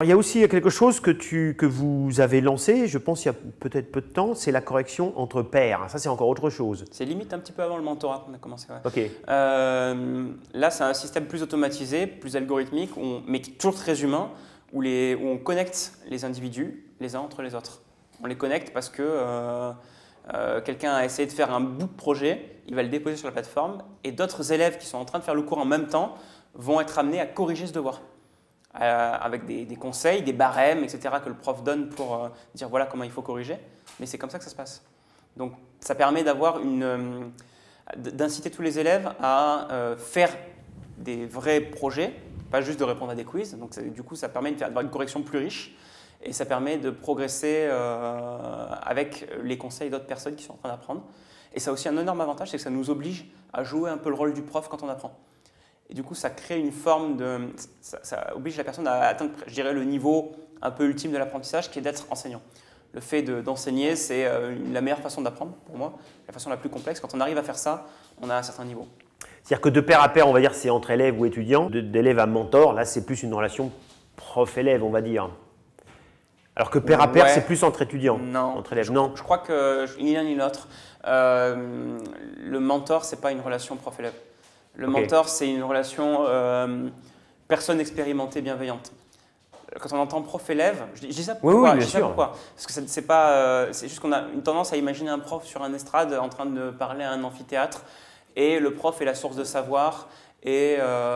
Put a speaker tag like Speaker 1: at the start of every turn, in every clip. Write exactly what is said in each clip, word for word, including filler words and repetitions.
Speaker 1: Il y a aussi quelque chose que, tu, que vous avez lancé, je pense il y a peut-être peu de temps, c'est la correction entre pairs. Ça, c'est encore autre chose.
Speaker 2: C'est limite un petit peu avant le mentorat qu'on a commencé. Ouais.
Speaker 1: Ok.
Speaker 2: Euh, là, c'est un système plus automatisé, plus algorithmique, où on, mais toujours très humain, où, les, où on connecte les individus les uns entre les autres. On les connecte parce que euh, euh, quelqu'un a essayé de faire un bout de projet, il va le déposer sur la plateforme, et d'autres élèves qui sont en train de faire le cours en même temps vont être amenés à corriger ce devoir. Euh, avec des, des conseils, des barèmes, et cetera que le prof donne pour euh, dire voilà comment il faut corriger. Mais c'est comme ça que ça se passe. Donc ça permet d'avoir une, euh, d'inciter tous les élèves à euh, faire des vrais projets, pas juste de répondre à des quiz. Donc du coup ça permet de faire d'avoir une correction plus riche et ça permet de progresser euh, avec les conseils d'autres personnes qui sont en train d'apprendre. Et ça a aussi un énorme avantage, c'est que ça nous oblige à jouer un peu le rôle du prof quand on apprend. Et du coup, ça crée une forme de… Ça, ça oblige la personne à atteindre, je dirais, le niveau un peu ultime de l'apprentissage qui est d'être enseignant. Le fait d'enseigner, c'est euh, la meilleure façon d'apprendre, pour moi, la façon la plus complexe. Quand on arrive à faire ça, on a un certain niveau.
Speaker 1: C'est-à-dire que de pair à pair, on va dire, c'est entre élèves ou étudiants. D'élève à mentor, là, c'est plus une relation prof-élève, on va dire. Alors que pair à pair, ouais. C'est plus entre étudiants.
Speaker 2: Non,
Speaker 1: entre élèves.
Speaker 2: Je,
Speaker 1: non.
Speaker 2: je crois que ni l'un ni l'autre. Euh, le mentor, ce n'est pas une relation prof-élève. Le okay. mentor, c'est une relation euh, personne expérimentée, bienveillante. Quand on entend prof-élève, je, je dis ça pourquoi,
Speaker 1: oui, oui, bien
Speaker 2: je dis ça
Speaker 1: sûr.
Speaker 2: pourquoi Parce que c'est pas, euh, c'est juste qu'on a une tendance à imaginer un prof sur un estrade en train de parler à un amphithéâtre et le prof est la source de savoir et,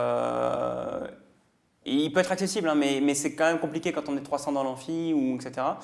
Speaker 2: euh, et il peut être accessible, hein, mais, mais c'est quand même compliqué quand on est trois cents dans l'amphi ou et cetera.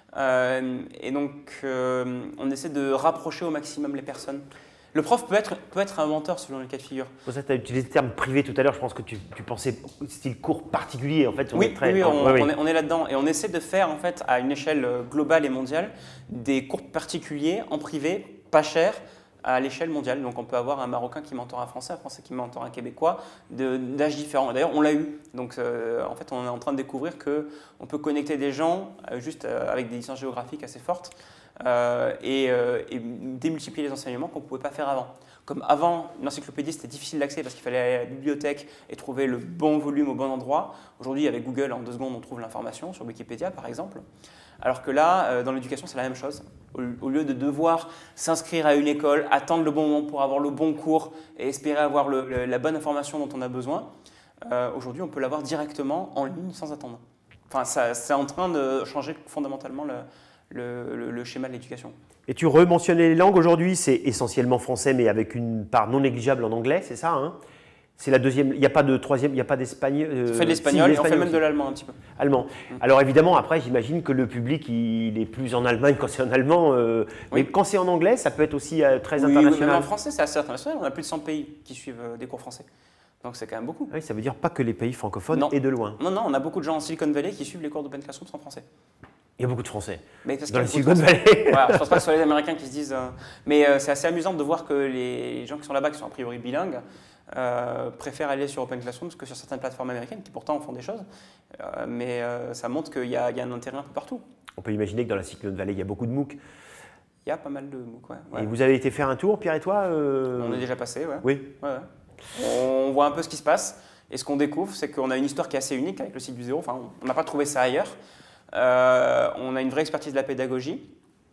Speaker 2: Euh, et donc, euh, on essaie de rapprocher au maximum les personnes. Le prof peut être, peut être un mentor selon les cas de figure.
Speaker 1: Pour ça, tu as utilisé le terme privé tout à l'heure. Je pense que tu, tu pensais style cours particulier. En fait, on
Speaker 2: oui,
Speaker 1: est très,
Speaker 2: oui, on,
Speaker 1: oui, oui.
Speaker 2: on est, on est là-dedans. Et on essaie de faire, en fait, à une échelle globale et mondiale, des cours particuliers en privé, pas chers, à l'échelle mondiale. Donc, on peut avoir un Marocain qui mentor un Français, un Français qui mentor un Québécois, d'âges différents. D'ailleurs, on l'a eu. Donc, euh, en fait, on est en train de découvrir qu'on peut connecter des gens euh, juste euh, avec des distances géographiques assez fortes euh, et, euh, et démultiplier les enseignements qu'on ne pouvait pas faire avant. Comme avant, une encyclopédie, c'était difficile d'accès parce qu'il fallait aller à la bibliothèque et trouver le bon volume au bon endroit. Aujourd'hui, avec Google, en deux secondes, on trouve l'information, sur Wikipédia par exemple. Alors que là, dans l'éducation, c'est la même chose. Au lieu de devoir s'inscrire à une école, attendre le bon moment pour avoir le bon cours et espérer avoir le, le, la bonne information dont on a besoin, euh, aujourd'hui, on peut l'avoir directement en ligne sans attendre. Enfin, c'est en train de changer fondamentalement le, le, le, le schéma de l'éducation.
Speaker 1: Et tu rementionnais les langues aujourd'hui, c'est essentiellement français, mais avec une part non négligeable en anglais, c'est ça, hein? C'est la deuxième, il n'y a pas de troisième, il n'y a pas d'espagnol.
Speaker 2: Euh, on fait de l'espagnol si, et on fait même aussi. De l'allemand un petit peu.
Speaker 1: Allemand. Mmh. Alors évidemment, après, j'imagine que le public, il est plus en Allemagne quand c'est en allemand. Euh, oui. Mais quand c'est en anglais, ça peut être aussi euh, très
Speaker 2: oui,
Speaker 1: international.
Speaker 2: Oui, même en français, c'est assez international. On a plus de cent pays qui suivent euh, des cours français. Donc c'est quand même beaucoup.
Speaker 1: Oui, ça veut dire pas que les pays francophones
Speaker 2: non.
Speaker 1: et de loin.
Speaker 2: Non, non, on a beaucoup de gens en Silicon Valley qui suivent les cours d'Open Classroom en français.
Speaker 1: Il y a beaucoup de Français
Speaker 2: mais parce
Speaker 1: dans le Silicon Valley.
Speaker 2: Voilà, je ne pense pas que ce soit les Américains qui se disent… Euh, mais euh, c'est assez amusant de voir que les gens qui sont là-bas, qui sont a priori bilingues, euh, préfèrent aller sur Open Classroom que sur certaines plateformes américaines qui pourtant font des choses. Euh, mais euh, ça montre qu'il y, y a un intérêt un peu partout.
Speaker 1: On peut imaginer que dans la Silicon Valley, il y a beaucoup de MOOC.
Speaker 2: Il y a pas mal de MOOC, ouais. ouais.
Speaker 1: Et vous avez été faire un tour, Pierre et toi euh...
Speaker 2: On est déjà passé, ouais.
Speaker 1: Oui.
Speaker 2: Ouais, ouais. On voit un peu ce qui se passe. Et ce qu'on découvre, c'est qu'on a une histoire qui est assez unique avec le site du zéro. Enfin, on n'a pas trouvé ça ailleurs. Euh, on a une vraie expertise de la pédagogie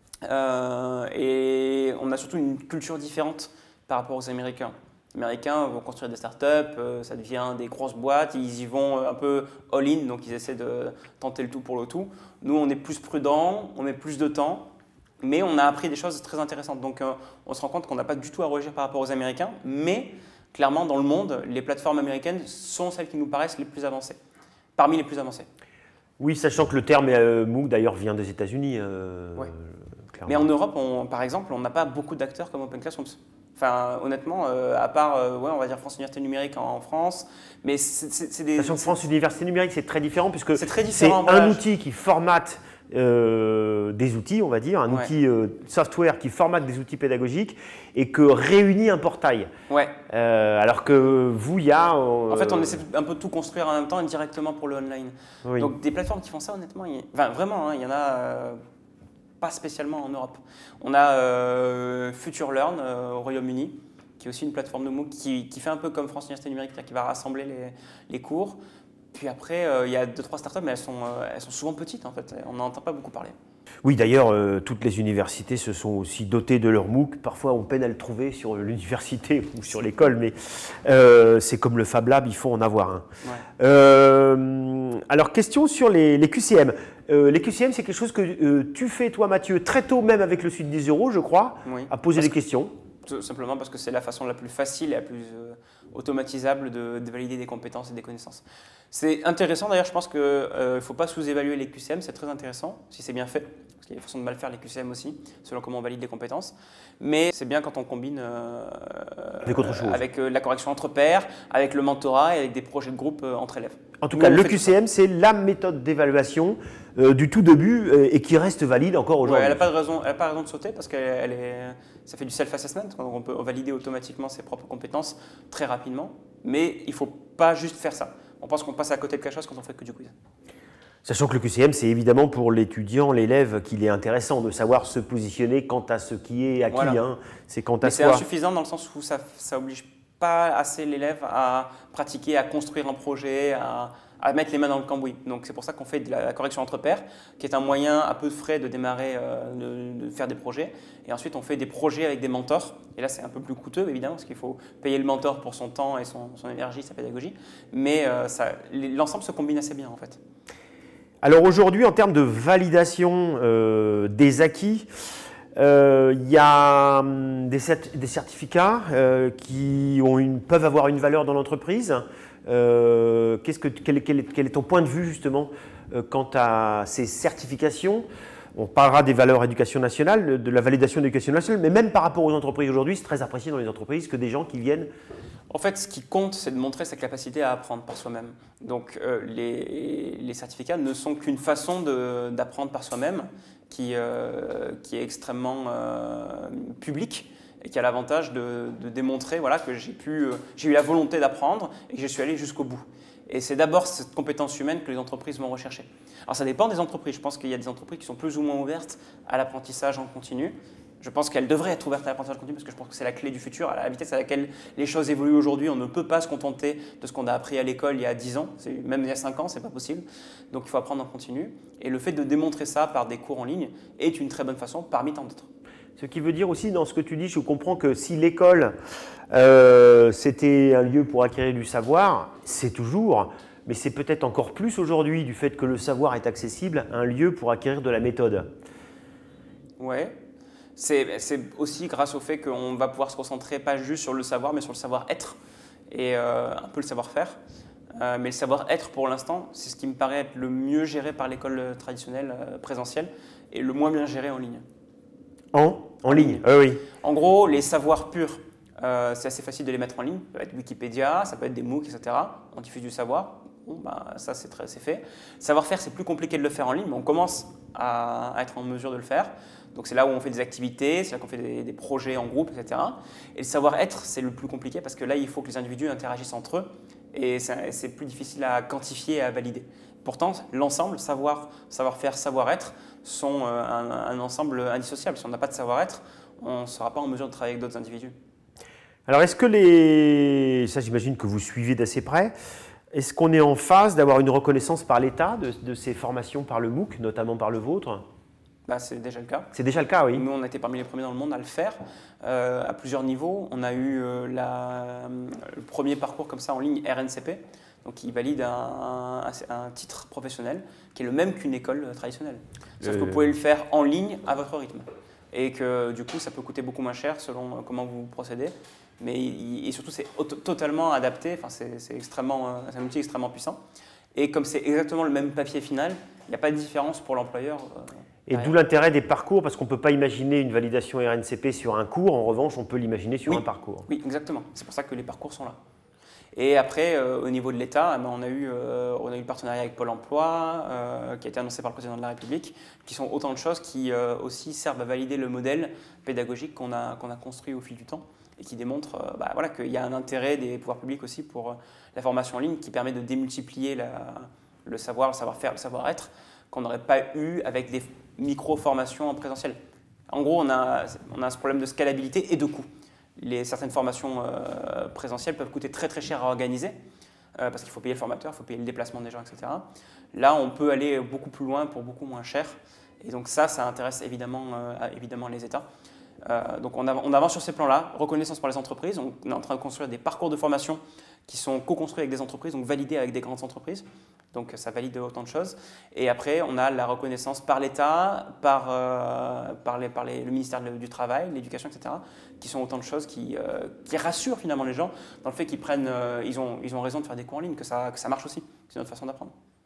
Speaker 2: euh, et on a surtout une culture différente par rapport aux Américains. Les Américains vont construire des startups, euh, ça devient des grosses boîtes, ils y vont un peu all-in, donc ils essaient de tenter le tout pour le tout. Nous, on est plus prudents, on met plus de temps, mais on a appris des choses très intéressantes. Donc euh, on se rend compte qu'on n'a pas du tout à rougir par rapport aux Américains, mais clairement, dans le monde, les plateformes américaines sont celles qui nous paraissent les plus avancées, parmi les plus avancées.
Speaker 1: Oui, sachant que le terme euh, MOOC d'ailleurs vient des États-Unis. Euh,
Speaker 2: ouais. Mais en Europe, on, par exemple, on n'a pas beaucoup d'acteurs comme Open Classrooms. Enfin, honnêtement, euh, à part, euh, ouais, on va dire France Université Numérique en, en France, mais c'est des…
Speaker 1: Sachant que France Université Numérique, c'est très différent puisque c'est un
Speaker 2: voilà.
Speaker 1: outil qui formate euh, des outils, on va dire, un ouais. outil euh, software qui formate des outils pédagogiques et que réunit un portail.
Speaker 2: Ouais.
Speaker 1: Euh, alors que vous, il y a…
Speaker 2: Euh, en fait, on essaie un peu de tout construire en même temps et directement pour le online.
Speaker 1: Oui.
Speaker 2: Donc, des plateformes qui font ça, honnêtement, il, enfin, vraiment, hein, il y en a… Euh, pas spécialement en Europe. On a euh, FutureLearn euh, au Royaume-Uni, qui est aussi une plateforme de MOOC qui, qui fait un peu comme France Université Numérique, qui va rassembler les, les cours. Puis après, euh, il y a deux, trois startups, mais elles sont, euh, elles sont souvent petites en fait. On n'en entend pas beaucoup parler.
Speaker 1: Oui, d'ailleurs, euh, toutes les universités se sont aussi dotées de leur MOOC. Parfois, on peine à le trouver sur l'université ou sur l'école, mais euh, c'est comme le Fab Lab, il faut en avoir un.
Speaker 2: Ouais.
Speaker 1: Euh, alors, question sur les, les Q C M. Euh, les Q C M, c'est quelque chose que euh, tu fais, toi, Mathieu, très tôt, même avec le Suite dix euros, je crois,
Speaker 2: Oui.
Speaker 1: à poser
Speaker 2: Parce
Speaker 1: des questions.
Speaker 2: Tout simplement parce que c'est la façon la plus facile et la plus euh, automatisable de, de valider des compétences et des connaissances. C'est intéressant d'ailleurs, je pense qu'il ne euh, faut pas sous-évaluer les Q C M, c'est très intéressant si c'est bien fait, parce qu'il y a des façons de mal faire les Q C M aussi, selon comment on valide les compétences. Mais c'est bien quand on combine euh,
Speaker 1: avec, autre chose.
Speaker 2: avec euh, la correction entre pairs, avec le mentorat et avec des projets de groupe euh, entre élèves.
Speaker 1: En tout cas,
Speaker 2: Nous,
Speaker 1: le Q C M, c'est la méthode d'évaluation euh, du tout début euh, et qui reste valide encore aujourd'hui.
Speaker 2: Ouais, elle n'a pas de raison, elle a pas raison de sauter parce que elle est, ça fait du self-assessment, donc on peut valider automatiquement ses propres compétences très rapidement. Mais il ne faut pas juste faire ça. On pense qu'on passe à côté de quelque chose quand on fait que du quiz.
Speaker 1: Sachant que le Q C M, c'est évidemment pour l'étudiant, l'élève, qu'il est intéressant de savoir se positionner quant à ce qui est acquis.
Speaker 2: Voilà.
Speaker 1: Hein. C'est quant à
Speaker 2: Mais c'est
Speaker 1: soi.
Speaker 2: insuffisant dans le sens où ça n'oblige pas assez l'élève à pratiquer, à construire un projet, à, à mettre les mains dans le cambouis. Donc c'est pour ça qu'on fait de la correction entre pairs, qui est un moyen à peu de frais de démarrer, euh, de, de faire des projets. Et ensuite, on fait des projets avec des mentors. Et là, c'est un peu plus coûteux, évidemment, parce qu'il faut payer le mentor pour son temps et son, son énergie, sa pédagogie. Mais euh, l'ensemble se combine assez bien, en fait.
Speaker 1: Alors aujourd'hui, en termes de validation euh, des acquis, il euh, y a hum, des, des certificats euh, qui ont une, peuvent avoir une valeur dans l'entreprise. Euh, qu'est-ce que, quel, quel, est, quel est ton point de vue justement euh, quant à ces certifications? On parlera des valeurs éducation nationale, de, de la validation d'éducation nationale, mais même par rapport aux entreprises aujourd'hui, c'est très apprécié dans les entreprises que des gens qui viennent.
Speaker 2: En fait, ce qui compte, c'est de montrer sa capacité à apprendre par soi-même. Donc, euh, les, les certificats ne sont qu'une façon d'apprendre par soi-même qui, euh, qui est extrêmement euh, publique et qui a l'avantage de, de démontrer voilà, que j'ai euh, eu la volonté d'apprendre et que je suis allé jusqu'au bout. Et c'est d'abord cette compétence humaine que les entreprises vont rechercher. Alors, ça dépend des entreprises. Je pense qu'il y a des entreprises qui sont plus ou moins ouvertes à l'apprentissage en continu. Je pense qu'elle devrait être ouverte à l'apprentissage continu parce que je pense que c'est la clé du futur. À la vitesse à laquelle les choses évoluent aujourd'hui, on ne peut pas se contenter de ce qu'on a appris à l'école il y a dix ans, même il y a cinq ans, ce n'est pas possible. Donc il faut apprendre en continu. Et le fait de démontrer ça par des cours en ligne est une très bonne façon parmi tant d'autres.
Speaker 1: Ce qui veut dire aussi, dans ce que tu dis, je comprends que si l'école, euh, c'était un lieu pour acquérir du savoir, c'est toujours, mais c'est peut-être encore plus aujourd'hui du fait que le savoir est accessible, un lieu pour acquérir de la méthode.
Speaker 2: Ouais. C'est aussi grâce au fait qu'on va pouvoir se concentrer pas juste sur le savoir, mais sur le savoir-être et euh, un peu le savoir-faire. Euh, mais le savoir-être, pour l'instant, c'est ce qui me paraît être le mieux géré par l'école traditionnelle euh, présentielle et le moins bien géré en ligne.
Speaker 1: En, en ligne, ah oui.
Speaker 2: En gros, les savoirs purs, euh, c'est assez facile de les mettre en ligne. Ça peut être Wikipédia, ça peut être des MOOC, et cetera. On diffuse du savoir. Bon, bah, ça, c'est fait. Savoir-faire, c'est plus compliqué de le faire en ligne, mais on commence à, à être en mesure de le faire. Donc c'est là où on fait des activités, c'est là qu'on fait des, des projets en groupe, et cetera. Et le savoir-être, c'est le plus compliqué parce que là, il faut que les individus interagissent entre eux et c'est plus difficile à quantifier et à valider. Pourtant, l'ensemble, savoir, savoir-faire, savoir-être, sont euh, un, un ensemble indissociable. Si on n'a pas de savoir-être, on ne sera pas en mesure de travailler avec d'autres individus.
Speaker 1: Alors est-ce que les… ça j'imagine que vous suivez d'assez près. Est-ce qu'on est en phase d'avoir une reconnaissance par l'État de, de ces formations par le MOOC, notamment par le vôtre?
Speaker 2: Bah, c'est déjà le cas.
Speaker 1: C'est déjà le cas, oui.
Speaker 2: Nous, on a été parmi les premiers dans le monde à le faire euh, à plusieurs niveaux. On a eu euh, la, le premier parcours comme ça en ligne R N C P, donc qui valide un, un, un titre professionnel qui est le même qu'une école traditionnelle. Sauf euh... que vous pouvez le faire en ligne à votre rythme. Et que du coup, ça peut coûter beaucoup moins cher selon comment vous procédez. Mais et surtout, c'est totalement adapté. Enfin, c'est extrêmement, c'est un outil extrêmement puissant. Et comme c'est exactement le même papier final, il n'y a pas de différence pour l'employeur. Euh,
Speaker 1: Et d'où l'intérêt des parcours, parce qu'on ne peut pas imaginer une validation R N C P sur un cours. En revanche, on peut l'imaginer sur
Speaker 2: oui,
Speaker 1: un parcours.
Speaker 2: Oui, exactement. C'est pour ça que les parcours sont là. Et après, euh, au niveau de l'État, eh ben, on, a eu, euh, on a eu le partenariat avec Pôle emploi, euh, qui a été annoncé par le président de la République, qui sont autant de choses qui euh, aussi servent à valider le modèle pédagogique qu'on a, qu'on a construit au fil du temps et qui démontre euh, bah, voilà, qu'il y a un intérêt des pouvoirs publics aussi pour euh, la formation en ligne qui permet de démultiplier la, le savoir, le savoir-faire, le savoir-être qu'on n'aurait pas eu avec des micro-formations en présentiel. En gros, on a, on a ce problème de scalabilité et de coût. Les, certaines formations euh, présentielles peuvent coûter très très cher à organiser, euh, parce qu'il faut payer le formateur, il faut payer le déplacement des gens, et cetera. Là, on peut aller beaucoup plus loin pour beaucoup moins cher. Et donc ça, ça intéresse évidemment, euh, évidemment les États. Euh, donc on, av on avance sur ces plans-là, reconnaissance par les entreprises. On est en train de construire des parcours de formation qui sont co-construits avec des entreprises, donc validés avec des grandes entreprises. Donc ça valide autant de choses. Et après, on a la reconnaissance par l'État, par, euh, par, les, par les, le ministère du Travail, l'éducation, et cetera, qui sont autant de choses qui, euh, qui rassurent finalement les gens dans le fait qu'ils prennent, euh, ils, ont, ils ont raison de faire des cours en ligne, que ça, que ça marche aussi. C'est notre façon d'apprendre.